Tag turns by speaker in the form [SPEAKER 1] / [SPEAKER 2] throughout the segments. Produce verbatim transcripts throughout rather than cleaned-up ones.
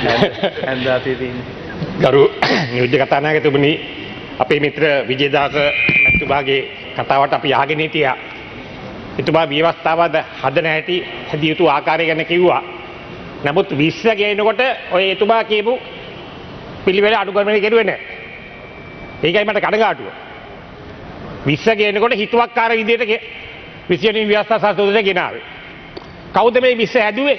[SPEAKER 1] හැන්දා තීතින්
[SPEAKER 2] ගරු නියෝජ්‍ය කතානායකතුමනි අපේ මිත්‍ර විජේදාස මැතිතුමාගේ කතාවට අපි අහගෙන හිටියා. එතුමා ව්‍යවස්ථාවද හදන හැටි හැදිය යුතු ආකාරය ගැන කිව්වා. නමුත් විස්ස ගේනකොට ඔය එතුමා කියපු පිළිවෙල අනුගමනය කෙරුවේ නැහැ. ඒකයි මට කනගාටුව. විස්ස ගේනකොට හිතුවක්කාර විදියට විසියනි ව්‍යවස්ථා සංශෝධනය ගෙනාවේ. කවුද මේ විස්ස හැදුවේ?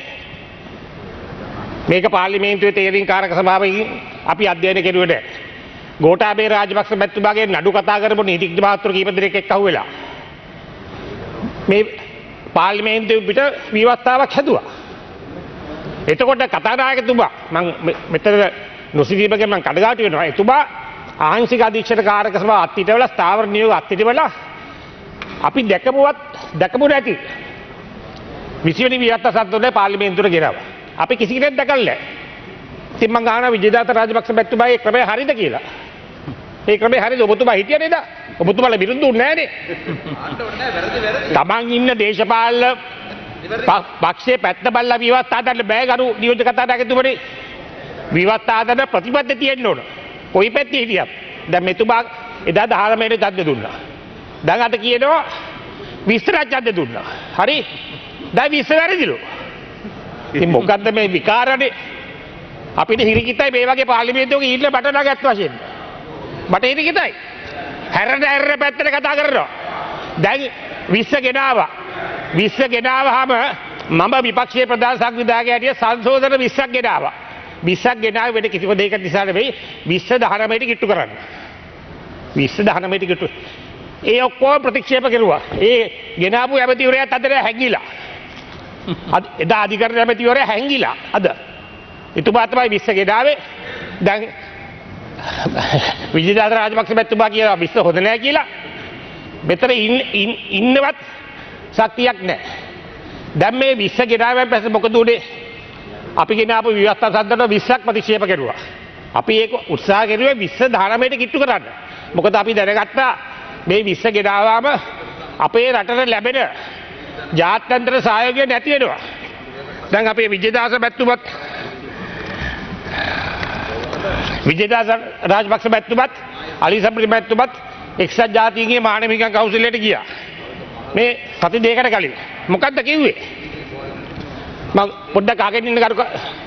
[SPEAKER 2] මේක පාර්ලිමේන්තුවේ තේරීම්කාරක සභාවකින් අපි අධ්‍යයනය කෙරුවේ නැහැ. ගෝඨාභය රාජපක්ෂ මැතිතුමාගේ නඩු කතා කරපු නීතිඥ මහත්වරු කීප දෙනෙක් එක්ක අහුවෙලා මේ පාර්ලිමේන්තුවේ පිට ව්‍යවස්ථාවක් හැදුවා. එතකොට කතානායකතුමා මම මෙතන නොසිතීමකින් මම කඩගාටු වෙනවා. එතුමා ආංශික අධීක්ෂක කාරක සභාව අත්හිටවල ස්ථාවර නියෝග අත්හිටවල අපි දැකපුවත් දැකපු නැති විසිවෙනි ව්‍යවස්ථා සංශෝධනය පාර්ලිමේන්තුවට ගෙනාවා. අපි කිසි කෙනෙක් දැකලා නැහැ. ඉතින් මම අහනවා විජේදාස රාජපක්ෂ මැතිතුමා ඒ ක්‍රමය හරිද කියලා. ඒ ක්‍රමය හරිද? ඔබතුමා හිටියේ නේද? ඔබතුමාලා විරුද්ධ වුණේ නැහැ නේ. තමන් ඉන්න දේශපාලන පක්ෂයේ පැත්ත බලලා විවස්ථා හදන්න බෑ ගරු නියෝජ්‍ය කතානායකතුමනි. විවස්ථා හදන්න ප්‍රතිපත්තිය තියෙන්න ඕන. කොයි පැත්තේ හිටියත්. දැන් මෙතුමා එදා දහනවයට ඡන්දය දුන්නා. දැන් අද කියනවා විස්තරක් ඡන්දය දුන්නා. හරි? දැන් විස්තර වැරදිලු. ඉතින් මොකද්ද මේ විකාරනේ? අපිට හිරිකිතයි මේ වගේ පාර්ලිමේන්තුවක ඉන්න බටනගත් වශයෙන්. මට හිරිකිතයි. හැරෙන හැරෙන පැත්තට කතා කරනවා. දැන් විස්ස ගෙනාවා. විස්ස ගෙනාවහම මම විපක්ෂයේ ප්‍රධාන සංවිධායකයා හැටිය සංශෝධන විස්සක් ගෙනාවා. විස්සක් ගෙනාවේ වෙන කිසිම දෙයක නිසා නෙවෙයි විස්ස දහනවයට කිට්ටු කරන්න. විස්ස දහනවයට කිට්ටු. ඒ ඔක්කොම ප්‍රතික්ෂේප කෙරුවා. ඒ ගෙනාවු ඇමතිවරයාත් අතර හැංගිලා. එදා අධිකරණ ඇමතිවරයා හැංගිලා අද. එතුමා තමයි විස්ස ගෙනාවේ. දැන් විජේදාස රාජපක්ෂ මැතිතුමා කියනවා විස්ස හොඳ නැහැ කියලා. මෙතන ඉන්නවත් ශක්තියක් නැහැ. දැන් මේ විස්ස ගෙනාවෙන් පස්සේ මොකද උනේ? අපි ගෙනාවු ව්‍යවස්ථා සංශෝධන විස්සක් ප්‍රතික්ෂේප කෙරුවා. අපි ඒක උත්සාහ කෙරුවේ විස්ස දහනවයට කිට්ටු කරන්න. මොකද අපි දැනගත්තා මේ විස්ස ගෙනාවාම අපේ රටට ලැබෙන ජාත්‍යන්තර සහයෝගය නැති වෙනවා. දැන් අපේ විජේදාස මැතිතුමත් විජේදාස රාජපක්ෂ මැතිතුමත් අලි සබ්රි මැතිතුමත් එක්සත් ජාතීන්ගේ මානව හිමිකම් කවුන්සිලයට ගියා. මේ සති දෙකකට කලින් මොකද්ද කිව්වේ? මම පොඩ්ඩක් අහගෙන ඉන්න කරුක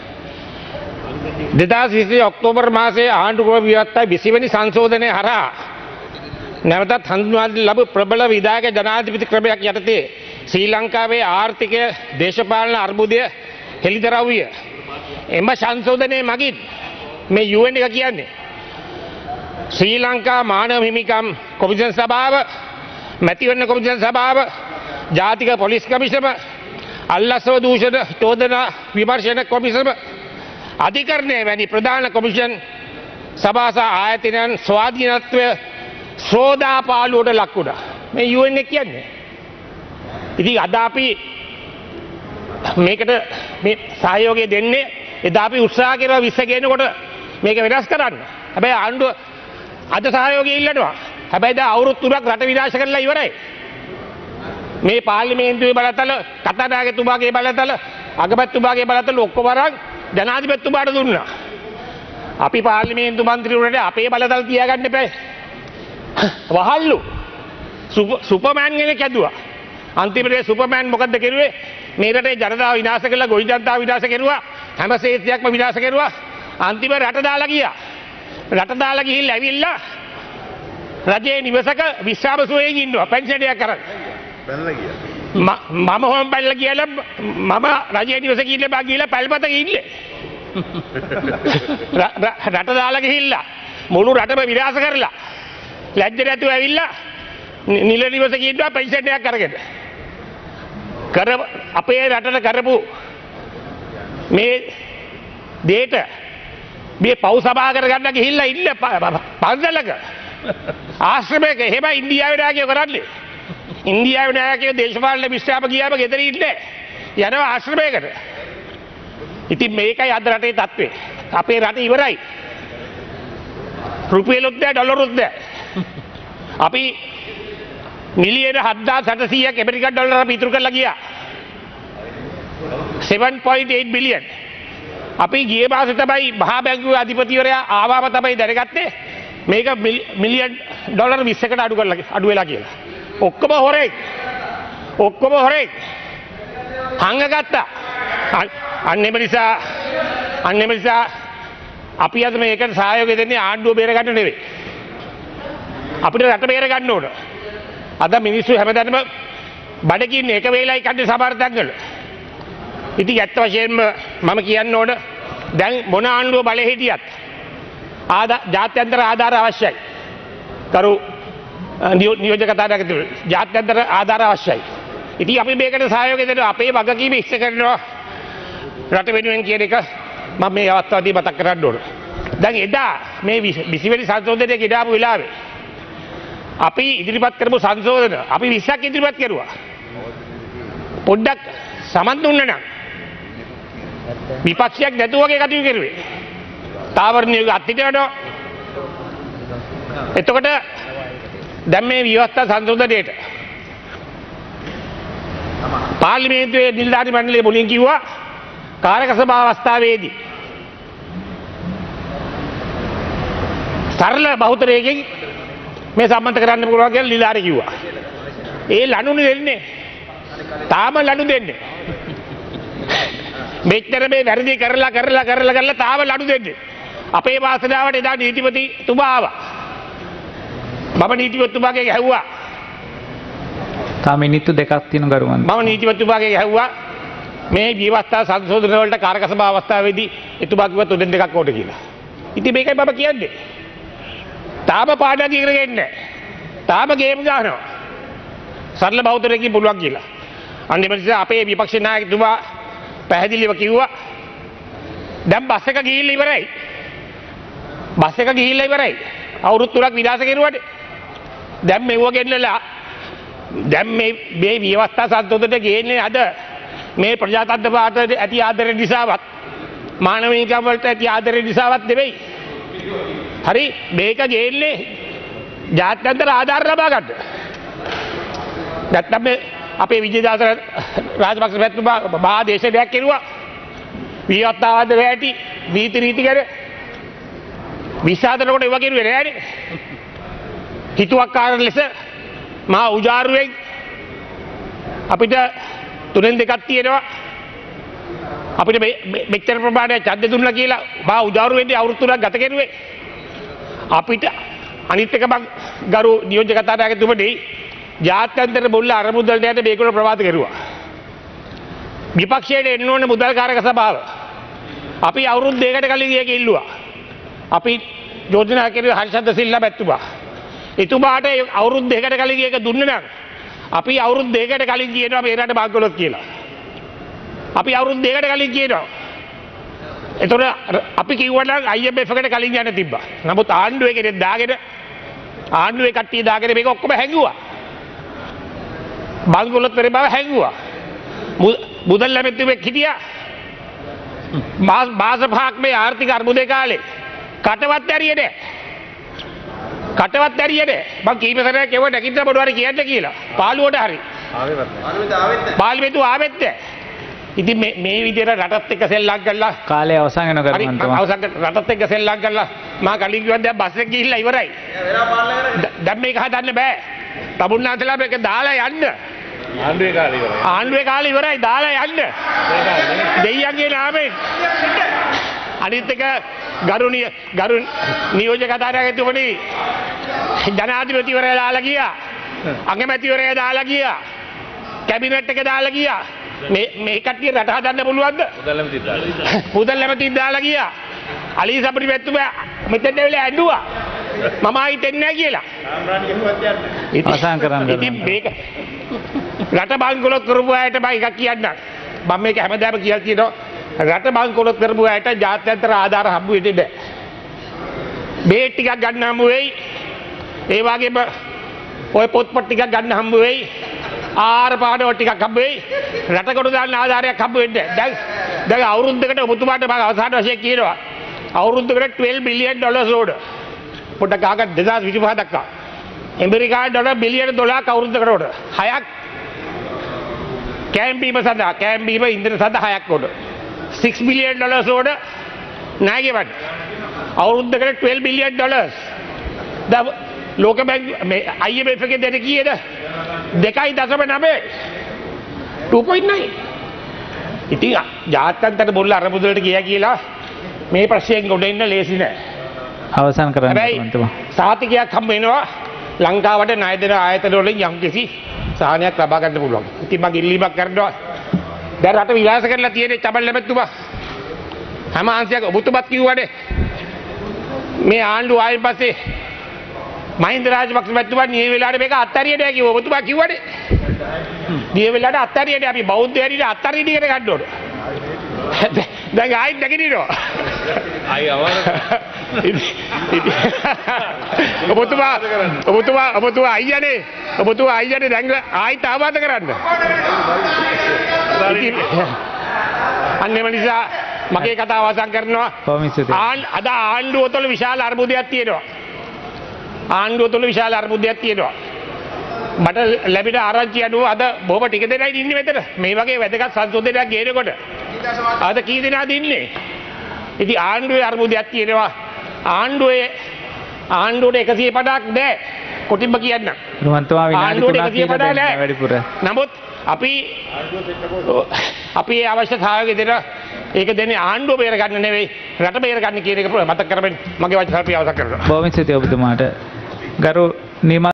[SPEAKER 2] දෙදාස් විසි ඔක්තෝබර් මාසයේ ආණ්ඩුක්‍රම ව්‍යවස්ථා විසිවෙනි සංශෝධනය හරහා නැවතත් හඳුන්වා ලැබු ප්‍රබල විධායක ජනාධිපති ක්‍රමයක් යටතේ ශ්‍රී ලංකාවේ ආර්ථිකය දේශපාලන අර්බුදය හෙළිදරව් විය. එම සංශෝධනයේ මගින් මේ යූ එන් එක කියන්නේ ශ්‍රී ලංකා මානව හිමිකම් කොමිෂන් සභාව, මැතිවරණ කොමිෂන් සභාව, ජාතික පොලිස් කමිෂම, අල්ලස්ව දූෂණ චෝදනා විමර්ශන කොමිෂම, අධිකරණය වැනි ප්‍රධාන කොමිෂන් සභා සහ ආයතනයන් ස්වාධීනත්වය සෝදාපාලුවට ලක් වුණා. මේ යූ එන් එක කියන්නේ. ඉතින් අද අපි මේකට මේ සහයෝගය දෙන්නේ එදා අපි උත්සාහ කරලා විස්ස ගේනකොට මේක වෙනස් කරන්න. හැබැයි ආණ්ඩුව අද සහයෝගය ඉල්ලනවා. හැබැයි දැන් අවුරුදු තුනක් රට විනාශ කරලා ඉවරයි. මේ පාර්ලිමේන්තුවේ බලතල, කතානායකතුමාගේ බලතල, අගමැතිතුමාගේ බලතල ඔක්කොම අරන් ජනාධිපතිතුමාට දුන්නා. අපි පාර්ලිමේන්තු මන්ත්‍රීවරුන්ට අපේ බලතල තියාගන්න එපා. වහල්ලු. සුපර්මෑන් කෙනෙක් ඇදුවා. අන්තිමට සුපර්මෑන් මොකද්ද කෙරුවේ? මේ රටේ ජනතාව විනාශ කළා, ගොවි ජනතාව විනාශ කෙරුවා, හැම ශේත්‍රයක්ම විනාශ කෙරුවා. අන්තිම රට දාලා ගියා. රට දාලා ගිහිල්ලා ඇවිල්ලා රජයේ නිවසක විශ්‍රාම සුවයෙන් ඉන්නවා පෙන්ෂන් එකක් කරන්. බැලලා ගියා. මම හොම් බැලලා ගියලා මම රජයේ නිවසක ඉන්නේ බා ගිහලා පැල්පතක ඉන්නේ. රට දාලා ගිහිල්ලා මුළු රටම විනාශ කරලා ලැජ්ජ නැතුව ඇවිල්ලා නිල නිවසක ඉන්නවා පෙන්ෂන් එකක් අරගෙන. කර අපේ රටට කරපු මේ දෙයට මේ පව් සභා කරගන්න ගිහිල්ලා ඉන්න පන්සලක ආශ්‍රමයක එහෙම ඉන්දියාවේ නායකයෝ කරන්නේ. ඉන්දියාවේ නායකයෝ දේශපාලන විශ්‍රාම ගියාම ගෙදර ඉන්නේ යනවා ආශ්‍රමයකට. ඉතින් මේකයි අද රටේ තත්ත්වය. අපේ රට ඉවරයි. රුපියලුත් නැහැ ඩොලරුත් නැහැ. අපි මිලියන හත්දාස් අටසීයක් ඇමරිකන් ඩොලර් අපි ඉතුරු කරලා ගියා. seven point eight billion. අපි ගිය මාසේ තමයි මහා බැංකුවේ අධිපතිවරයා ආවම තමයි දැනගත්තේ මේක මිලියන් ඩොලර් විස්සකට අඩු කරලා අඩු වෙලා කියලා. ඔක්කොම හොරෙක්. ඔක්කොම හොරෙක්. හංගගත්තා. අන්නෙම නිසා අන්නෙම නිසා අපි අද මේකට සහයෝගය දෙන්නේ ආණ්ඩුව බේර ගන්න නෙවෙයි. අපිට රට බේර ගන්න ඕන. අද මිනිස්සු හැමදාම බඩගින්න එක වේලයි කන්නේ සමහර තැන්වල. ඉතින් ඇත්ත වශයෙන්ම මම කියන්න ඕන දැන් මොන ආණ්ඩුව බලේ හිටියත් ආදා ජාත්‍යන්තර ආධාර අවශ්‍යයි. කරු නියෝජක කතානායකතුමනි ජාත්‍යන්තර ආධාර අවශ්‍යයි. ඉතින් අපි මේකට සහයෝගය දෙනවා අපේ වගකීම ඉෂ්ට කරනවා රට වෙනුවෙන් කියන එක මම මේ අවස්ථාවේදී මතක් කරන්න ඕන. දැන් එදා මේ විසි වෙනි සංශෝධනයේ ගෙනාපු වෙලාවේ අපි ඉදිරිපත් කරපු සංශෝධන අපි විස්සක් ඉදිරිපත් කරුවා. පොඩ්ඩක් සමන් දුන්න නම් විපක්ෂයක් නැතුව වගේ කටයුතු කරුවේ. තාවරණියගේ අත්හිට යනවා. එතකොට දැන් මේ ව්‍යවස්ථා සංශෝධනයේට පාර්ලිමේන්තුවේ නිලධාරි මණ්ඩලය මුලින් කිව්වා කාරක සභා අවස්ථාවේදී සරල බහුතරයකින් මේ සම්මත කරන්න පුළුවන් කියලා නිලධාරි කිව්වා. ඒ ලණුනේ දෙන්නේ. තාම ලණු දෙන්නේ. මෙච්චර මේ වැරදි කරලා කරලා කරලා කරලා තාම ලණු දෙන්නේ. අපේ වාසනාවට එදා නීතිපතිතුමා ආවා. මම නීතිපතිතුමාගේ ගැහුවා.
[SPEAKER 1] තා මිනිත්තු දෙකක් තියෙන ගරුවන්.
[SPEAKER 2] මම නීතිපතිතුමාගේ ගැහුවා මේ ව්‍යවස්ථා සංශෝධන වලට කාරක සභා අවස්ථාවේදී එතුමා කිව්වා තුනෙන් දෙකක් ඕට කියලා. ඉතින් මේකයි මම කියන්නේ. තාම පාඩම් ඉගෙනගෙන නැහැ. තාම ගේම් ගන්නවා. සරල බෞද්ධරකින් පුළුවන් කියලා. අනිත් නිසා අපේ විපක්ෂ නායකතුමා පැහැදිලිව කිව්වා දැන් බස් එක ගිහිල්ලා ඉවරයි. බස් එක ගිහිල්ලා ඉවරයි. අවුරුදු තුනක් විනාශ කෙරුවාට දැන් මෙව ගෙන්නලා දැන් මේ මේ ව්‍යවස්ථා සංශෝධනයට ගේන්නේ අද මේ ප්‍රජාතන්ත්‍රවාදයට ඇති ආදරය නිසාවත් මානවිකම් වලට ඇති ආදරය නිසාවත් නෙවෙයි. හරි මේක ගේන්නේ ජාත්‍යන්තර ආධාර ලබා ගන්න. නැත්නම් මේ අපේ විජේදාස රාජපක්ෂ මහත්මයා මහා දේශනයක් කෙරුවා. ව්‍යවස්ථාවාද වැටි නීති රීති ගැන විසාදනකොට ඒවා කෙරුවේ නෑනේ. හිතුවක්කාර ලෙස මහා උජාරුවෙන් අපිට තුනෙන් දෙකක් තියෙනවා. අපිට මෙච්චර ප්‍රමාණයක් ඡන්දෙ දුන්නා කියලා මහා උජාරුවෙන්දී අවුරුදු තුනක් ගත කෙරුවේ. අපිට අනිත් එක මං ගරු නියෝජක කතානායකතුමනි ජාත්‍යන්තර මුල්ල අරමුදලට යන මේගොල්ලෝ ප්‍රවාද කෙරුවා. විපක්ෂයට එන්න ඕන මුදල් කාරක සභාව. අපි අවුරුදු දෙකකට කලින් ඒක ඉල්ලුවා. අපි යෝජනා කෙරුවේ හර්ෂද සිල්ලා මැතිතුමා. එතුමාට අවුරුදු දෙකකට කලින් ඒක දුන්න නම් අපි අවුරුදු දෙකකට කලින් කියනවා මේ රට බංකොලොත් කියලා. අපි අවුරුදු දෙකකට කලින් කියනවා. එතකොට අපි කිව්වනම් I M F එකට කලින් යන්න තිබ්බා. නමුත් ආණ්ඩුවේ කෙනෙක් දාගෙන ආණ්ඩුවේ කට්ටිය දාගෙන මේක ඔක්කොම හැංගුවා. බංකොලොත් වෙන බව හැංගුවා. මුදල් ලැබෙද්දිවෙක් හිටියා. මාස පහක් මේ ආර්ථික අර්බුදේ කාලේ කටවත් ඇරියේ නැහැ. කටවත් ඇරියේ නැහැ. මං කීප සැරයක් ඒව නැගිටින්න මොනවාරි කියන්න කියලා. පාළුවට හරි. ආවෙත් නැහැ. පාළුවෙතු ආවෙත් නැහැ. ඉතින් මේ මේ විදිහට රටත් එක්ක සෙල්ලම් කරලා
[SPEAKER 1] කාලය අවසන් වෙන කරුණා.
[SPEAKER 2] අවසන් රටත් එක්ක සෙල්ලම් කරලා මා කලින් කිව්වා දැන් බස් එක ගිහිල්ලා ඉවරයි. දැන් මේක හදන්න බෑ. තමුන්නාන්සලා මේක දාලා යන්න.
[SPEAKER 3] ආණ්ඩුවේ කාලේ ඉවරයි.
[SPEAKER 2] ආණ්ඩුවේ කාලේ ඉවරයි දාලා යන්න. දෙයියන්ගේ නාමයෙන්. අනිත් එක ගරුණිය ගරු නියෝජක කතානායකතුමනි ජනාධිපතිවරයා දාලා ගියා. අගමැතිවරයා දාලා ගියා. කැබිනට් එක දාලා ගියා. මේ මේ කට්ටිය රට හදන්න පුළුවන්ද?
[SPEAKER 3] මුදල් ලැබෙති දාලා.
[SPEAKER 2] මුදල් ලැබෙති දාලා ගියා. අලි සබරි මැතිතුමා මෙතෙන් ඇවිල්ලා ඇඬුවා. මම ආයිත් එන්නේ නැහැ කියලා.
[SPEAKER 1] අවසන් කරන්න.
[SPEAKER 2] ඉතින් මේක රට බංකොලොත් කරපු අයට මම එකක් කියන්නම්. මම මේක හැමදාම කියලා තියෙනවා. රට බංකොලොත් කරපු අයට ජාත්‍යන්තර ආධාර හම්බ වෙන්නේ නැහැ. බේට් ටිකක් ගන්න හම්බ වෙයි. ඒ වගේම ඔය පොත්පත් ටිකක් ගන්න හම්බ වෙයි. ආහාර පාන ටිකක් හම්බ වෙයි. රට කොට දාන්න ආධාරයක් හම්බ වෙන්නේ නැහැ. දැන් දැන් අවුරුද්දකට ඔබතුමාට මම අවසාන වශයෙන් කියනවා. අවුරුද්දකට twelve billion dollars ඕන. පොඩ්ඩක් අහගන්න දෙදාස් විසිපහ දක්වා. ඇමරිකානු ඩොලර් බිලියන දොළහක් අවුරුද්දකට ඕන. හයක් කෑම් බීම සඳහා කෑම් බීම ඉන්ධන සඳහා හයක් ඕන. six billion dollars ඕඩ ණය ගෙවන්න. අවුරුද්දකට twelve billion dollars. ද ලෝක බැංක මේ I M F එකේ දෙන කීයද? දෙකයි දශම නවය. two point nine. ඉතින් ජාත්‍යන්තර බොල්ල අරමුදලට ගියා කියලා මේ ප්‍රශ්නයෙන් ගොඩ එන්න ලේසි නෑ.
[SPEAKER 1] අවසන් කරන්න
[SPEAKER 2] හැබැයි
[SPEAKER 1] ගරුතුමා.
[SPEAKER 2] සාතිකයක් හම්බ වෙනවා ලංකාවට ණය දෙන ආයතන වලින් යම්කිසි සාහනයක් ලබා ගන්න පුළුවන්. ඉතින් මම ඉල්ලීමක් කරනවා. දැන් රට විලාස කරලා තියෙන චබල් ලැබෙතුමා හැම අංශයක් ඔබතුමත් කිව්වනේ මේ ආණ්ඩුව ආයෙත් පස්සේ මහින්ද රාජපක්ෂ මැතිතුමා නිය වෙලාවට මේක අත්හැරියට බෑ කිව්වා. ඔබතුමා කිව්වනේ නිය වෙලාවට අත්හැරියට අපි බෞද්ධ හැටියට අත්හැරියට ඉගෙන ගන්න ඕන. දැන් ආයෙත් නැගිටිනවා.
[SPEAKER 3] අය අවර
[SPEAKER 2] ඔබතුමා ඔබතුමා ඔබතුමා අයියනේ ඔබතුමා අයියනේ දැන් ආයෙත් ආවාද කරන්න. අන්නේම නිසා මගේ කතාව අවසන් කරනවා.
[SPEAKER 1] බොහොම ස්තුතියි.
[SPEAKER 2] අද ආණ්ඩුව තුළ විශාල අර්බුදයක් තියෙනවා. ආණ්ඩුව තුළ විශාල අර්බුදයක් තියෙනවා. මට ලැබෙන ආරංචි අනුව අද බොහොම ටික දෙනයි ඉන්නේ මෙතන. මේ වගේ වැදගත් සංශෝධනයක් ගේනකොට අද කී දෙනාද ඉන්නේ? ඉතින් ආණ්ඩුවේ අර්බුදයක් තියෙනවා. ආණ්ඩුවේ ආණ්ඩුවට එකසිය පනහක් නෑ. කොටින්ම කියන්න.
[SPEAKER 1] රුවන්තුමා විනාඩි
[SPEAKER 2] ආණ්ඩුවට
[SPEAKER 1] තුනක්
[SPEAKER 2] එකසිය
[SPEAKER 1] කියලා
[SPEAKER 2] පනහ
[SPEAKER 1] දෙන්න
[SPEAKER 2] නෑ.
[SPEAKER 1] වැඩිපුර.
[SPEAKER 2] නමුත් අපි අපි ඒ අවශ්‍යතාවය දෙන ඒක දෙන්නේ ආණ්ඩුව බේර ගන්න නෙවෙයි රට බේර ගන්න කියන එක මතක කරගෙන මගේ වචන කල්පය අවසන් කරනවා.
[SPEAKER 1] බොහොම ස්තුතියි ඔබතුමාට. ගරු නිර්මල්